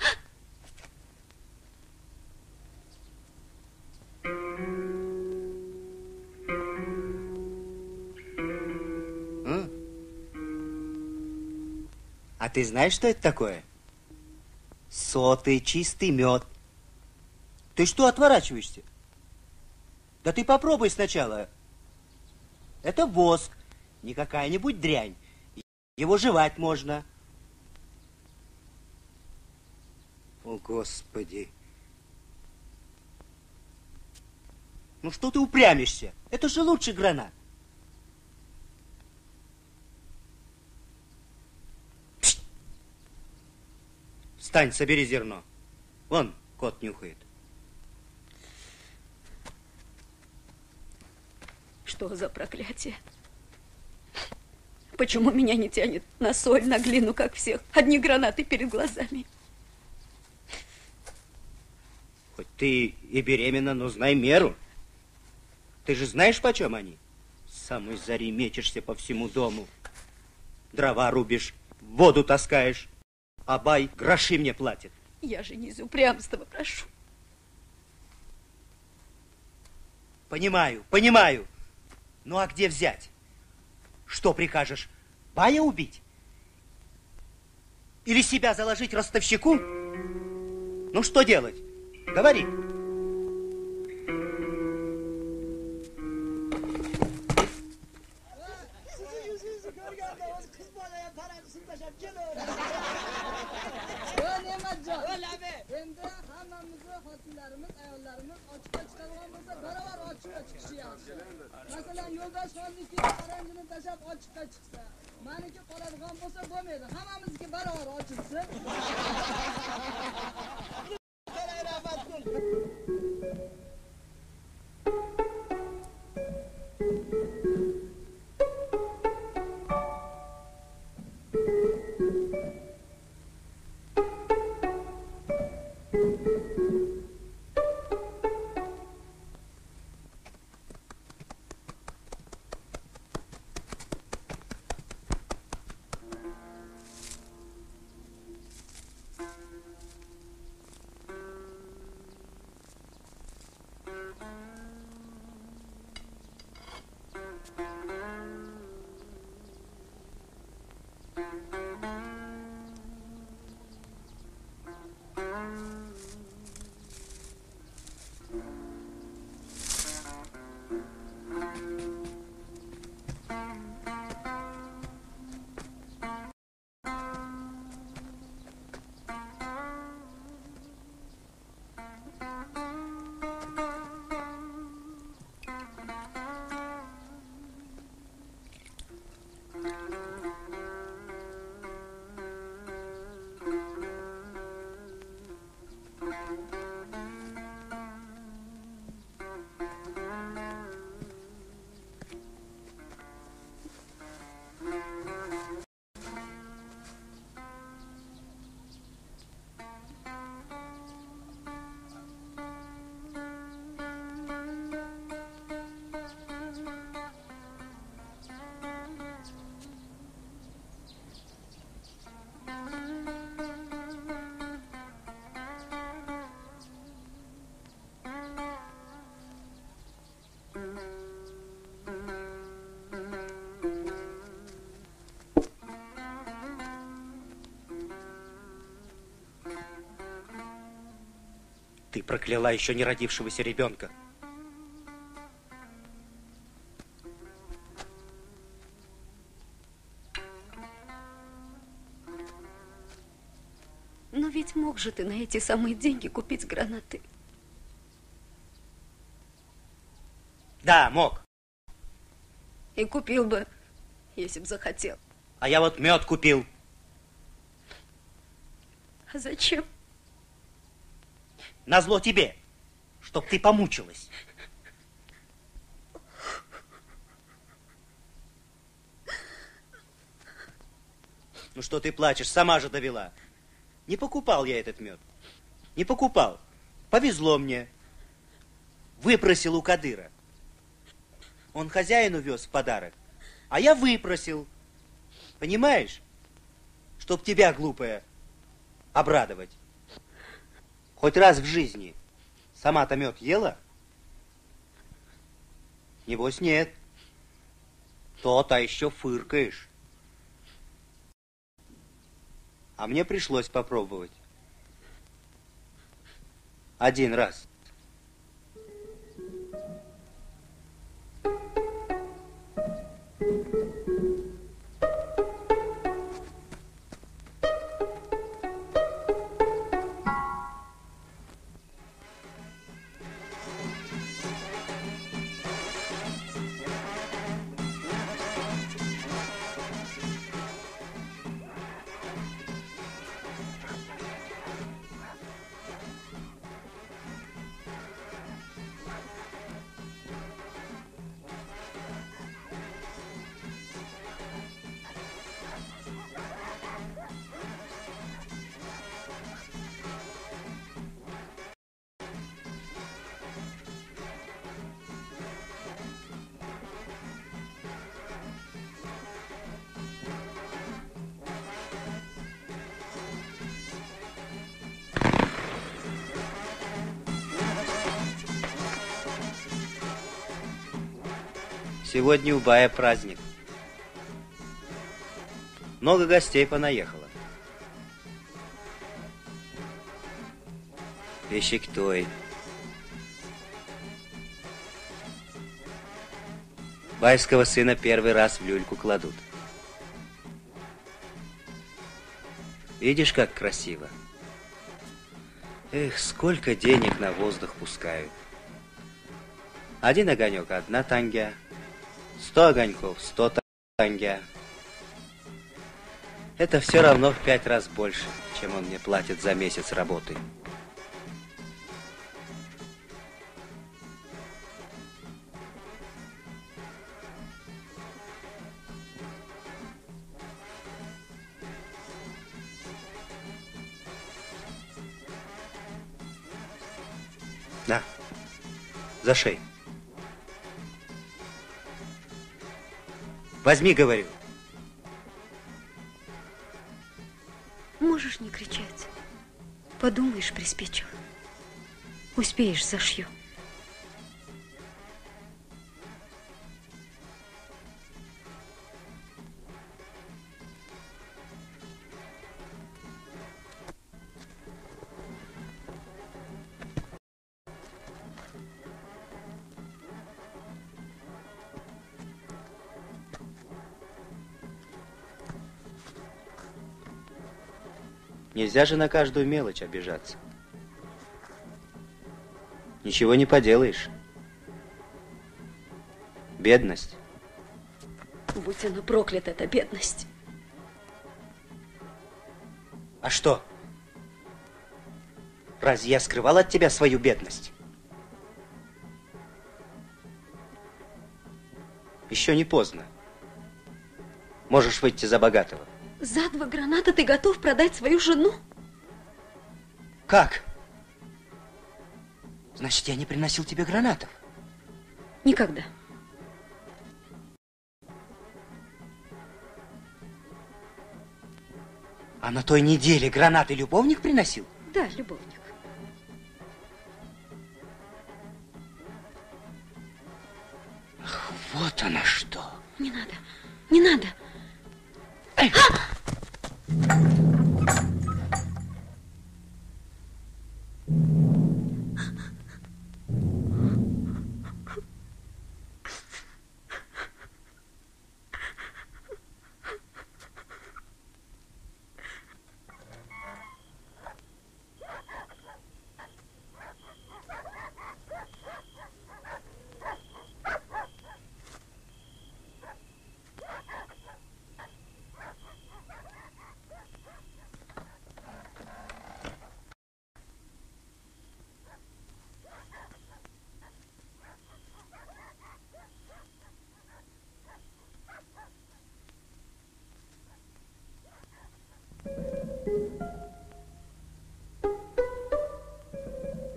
М? А ты знаешь, что это такое? Сотый чистый мед. Ты что отворачиваешься? Да ты попробуй сначала. Это воск, не какая-нибудь дрянь. Его жевать можно. О, Господи. Ну что ты упрямишься? Это же лучше гранат. Пшт! Встань, собери зерно. Вон, кот нюхает. Что за проклятие? Почему меня не тянет на соль, на глину, как всех? Одни гранаты перед глазами. Хоть ты и беременна, но знай меру. Ты же знаешь, почем они? С самой зари мечешься по всему дому. Дрова рубишь, воду таскаешь, а бай гроши мне платит. Я же не из упрямства прошу. Понимаю, понимаю. Ну а где взять? Что прикажешь, бая убить? Или себя заложить ростовщику? Ну что делать? Говори. Masalan, yo'ldoshxonniki qaranjini tashlab ochiqqa chiqsa, meniki qoladigan bo'lsa bo'lmaydi. Hammamizniki barobar ochilsin. Ты прокляла еще не родившегося ребенка. Но ведь мог мог же ты на эти самые деньги купить гранаты? Да, мог. И купил бы, если б захотел. А я вот мед купил. А зачем? Назло тебе, чтоб ты помучилась. Ну что ты плачешь, сама же довела. Не покупал я этот мед. Не покупал. Повезло мне. Выпросил у Кадыра. Он хозяину вез в подарок, а я выпросил. Понимаешь? Чтоб тебя, глупая, обрадовать. Хоть раз в жизни сама-то мед ела? Небось, нет. То-то еще фыркаешь. А мне пришлось попробовать. Один раз. Сегодня у Бая праздник. Много гостей понаехало. Пещик той. Баевского сына первый раз в люльку кладут. Видишь, как красиво? Эх, сколько денег на воздух пускают. Один огонек — одна тангя. Сто огоньков — сто тангя. Это все равно в пять раз больше, чем он мне платит за месяц работы. На, за шею. Возьми, говорю. Можешь не кричать. Подумаешь, приспичило. Успеешь, зашью. Нельзя же на каждую мелочь обижаться. Ничего не поделаешь. Бедность. Будь она проклята, эта бедность. А что? Разве я скрывал от тебя свою бедность? Еще не поздно. Можешь выйти за богатого. За два граната ты готов продать свою жену? Как? Значит, я не приносил тебе гранатов? Никогда. А на той неделе гранаты любовник приносил? Да, любовник. Ах, вот оно что. Не надо, не надо. Эй!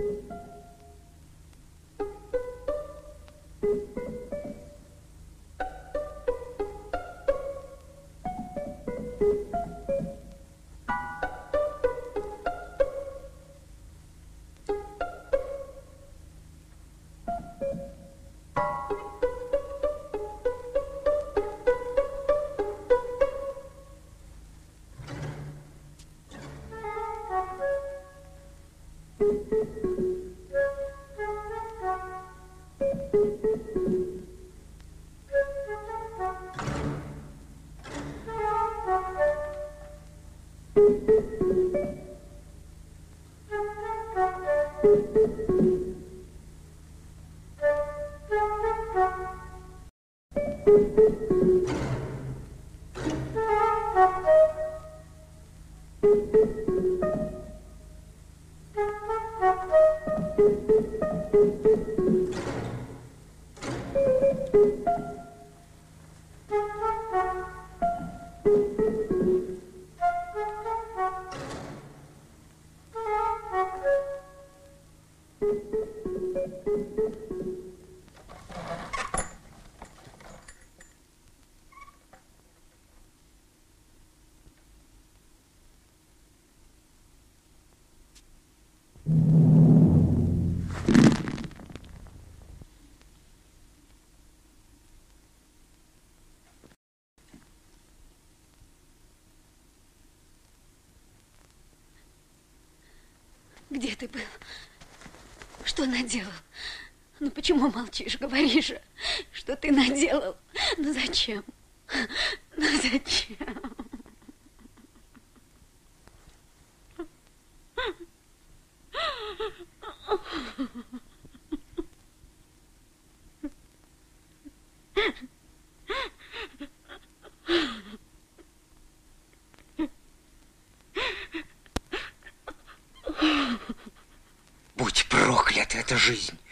Где ты был? Что наделал? Ну почему молчишь? Говори же, что ты наделал. Ну зачем? Ну зачем? Будь проклята эта жизнь.